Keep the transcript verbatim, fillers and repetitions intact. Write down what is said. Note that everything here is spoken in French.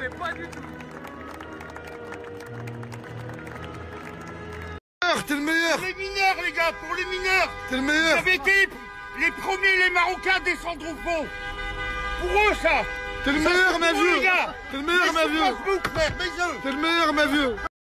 mais pas du tout. T'es le meilleur. Pour les mineurs, les gars, pour les mineurs. T'es le meilleur. Vous avez été les premiers, les Marocains, à descendre au fond. Pour eux, ça. T'es le Ça, meilleur, c'est ma pour eux, vieux. les gars. T'es le meilleur, ma vieux. Facebook, frère, mes yeux. T'es le meilleur, ma vieux.